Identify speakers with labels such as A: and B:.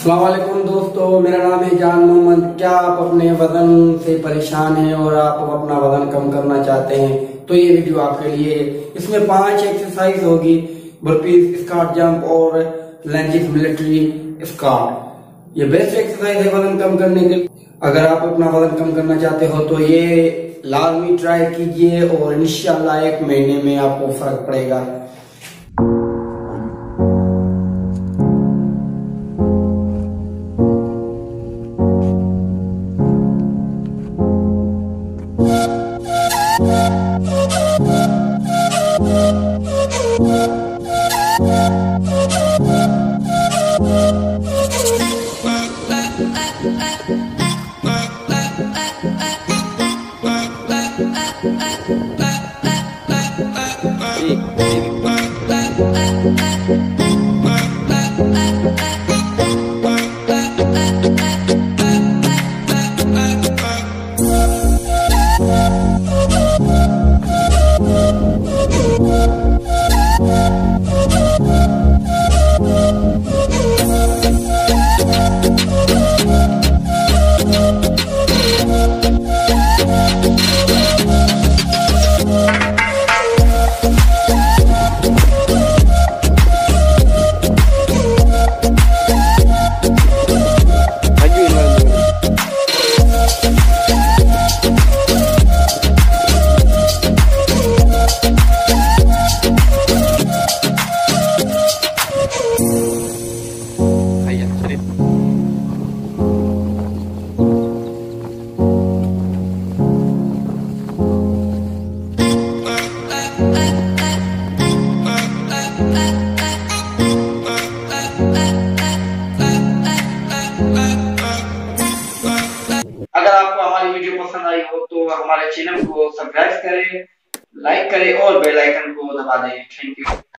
A: अस्सलाम वालेकुम दोस्तों, मेरा नाम है जान मोहम्मद। क्या आप अपने वजन से परेशान हैं और आप अपना वजन कम करना चाहते हैं तो ये वीडियो आपके लिए है। इसमें 5 एक्सरसाइज होगी, बर्पीज, स्क्वाट, जंप और लंजेस, मिलिट्री स्क्वाट। ये बेस्ट एक्सरसाइज है वजन कम करने के लिए। अगर आप अपना वजन कम करना चाहते हो तो ये लाजमी ट्राई कीजिए और इंशाल्लाह 1 महीने में आपको फर्क पड़ेगा। अगर आपको हमारी वीडियो पसंद आई हो तो हमारे चैनल को सब्सक्राइब करें, लाइक करें और बेल आइकन को दबा दें। Thank you.